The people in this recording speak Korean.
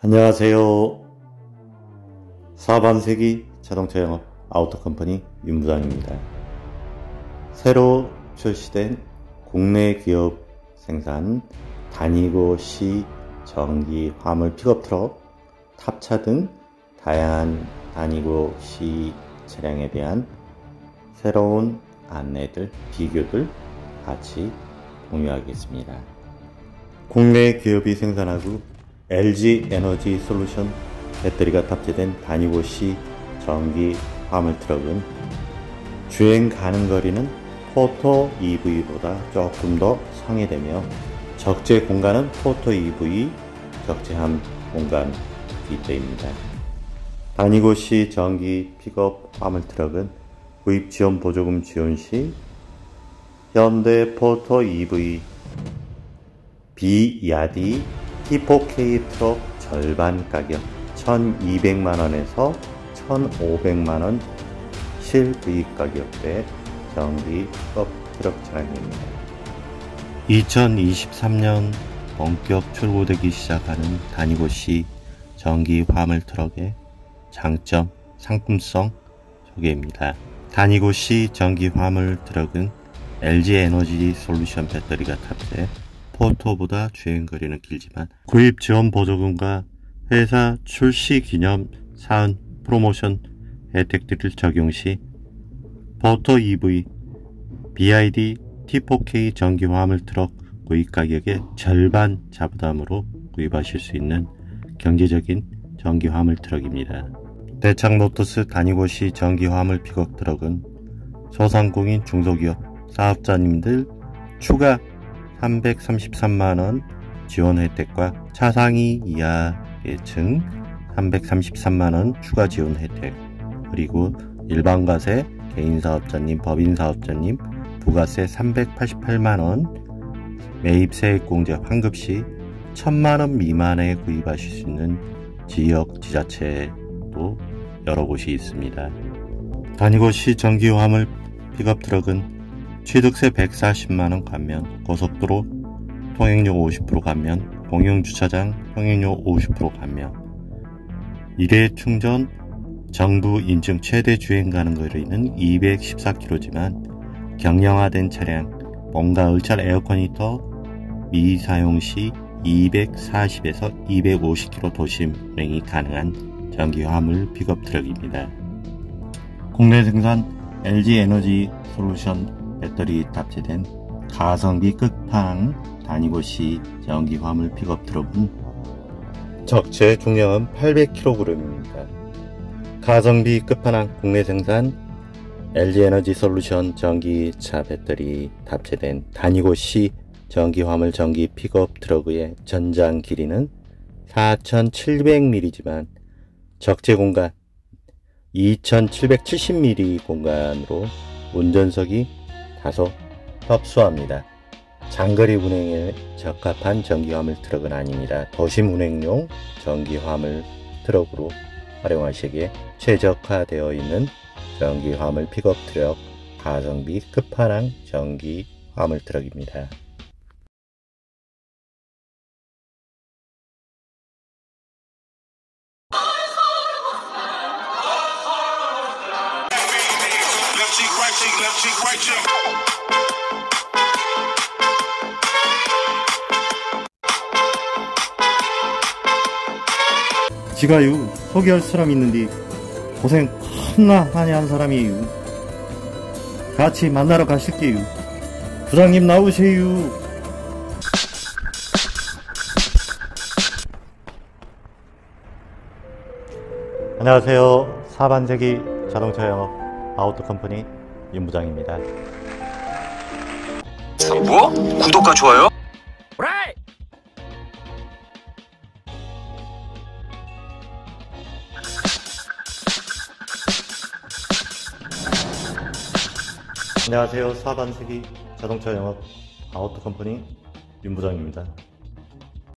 안녕하세요. 사반세기 자동차 영업 아우토컴퍼니 윤부장입니다. 새로 출시된 국내 기업 생산 다니고 시 전기 화물 픽업 트럭, 탑차 등 다양한 다니고 시 차량에 대한 새로운 안내들, 비교들 같이 공유하겠습니다. 국내 기업이 생산하고 LG 에너지 솔루션 배터리가 탑재된 다니고 시 전기 화물 트럭은 주행 가능 거리는 포터 EV보다 조금 더 상회되며 적재 공간은 포터 EV 적재함 공간이기 때문입니다. 다니고 시 전기 픽업 화물 트럭은 구입 지원 보조금 지원 시 현대 포터 EV 비야디 T4K 트럭 절반 가격 1200만원에서 1500만원 실구입 가격대 전기 픽업 트럭 차량입니다. 2023년 본격 출고되기 시작하는 다니고 시 전기 화물 트럭의 장점, 상품성 소개입니다. 다니고 시 전기 화물 트럭은 LG 에너지 솔루션 배터리가 탑재, 포터보다 주행거리는 길지만 구입 지원 보조금과 회사 출시 기념 사은 프로모션 혜택들을 적용 시 포터 EV BID T4K 전기 화물 트럭 구입 가격의 절반 자부담으로 구입하실 수 있는 경제적인 전기 화물 트럭입니다. 대창 모터스 다니고 시 전기 화물 픽업 트럭은 소상공인 중소기업 사업자님들 추가 333만원 지원 혜택과 차상위 이하 계층 333만원 추가 지원 혜택, 그리고 일반과세 개인사업자님, 법인사업자님 부가세 388만원, 매입세액공제 환급시 1000만원 미만에 구입하실 수 있는 지역 지자체도 여러 곳이 있습니다. 다니고 시 전기 화물 픽업 트럭은 취득세 140만원 감면, 고속도로 통행료 50% 감면, 공용주차장 통행료 50% 감면, 일회 충전 정부 인증 최대 주행 가능 거리는 214km지만 경량화된 차량, 본가 을찰 에어컨 히터 미사용 시 240에서 250km 도심 운행이 가능한 전기 화물 픽업 트럭입니다. 국내 생산 LG 에너지 솔루션 배터리 탑재된 가성비 끝판왕 다니고 시 전기 화물 픽업 트럭은 적재 중량은 800kg입니다. 가성비 끝판왕 국내 생산 LG 에너지 솔루션 전기차 배터리 탑재된 다니고 시 전기 화물 전기 픽업 트럭의 전장 길이는 4700mm지만 적재 공간 2770mm 공간으로 운전석이 다소 협소합니다. 장거리 운행에 적합한 전기 화물 트럭은 아닙니다. 도심 운행용 전기 화물 트럭으로 활용하시기에 최적화되어 있는 전기 화물 픽업 트럭, 가성비 끝판왕 전기 화물 트럭입니다. 지가요 소개할 사람 있는데 고생 겁나 많이 한 사람이에요. 같이 만나러 가실게요. 부장님 나오세요. 안녕하세요. 사반세기 자동차 영업 아우토컴퍼니 윤부장입니다. 뭐? 구독과 좋아요? 안녕하세요. 사반세기 자동차 영업 아우토컴퍼니 윤부장입니다.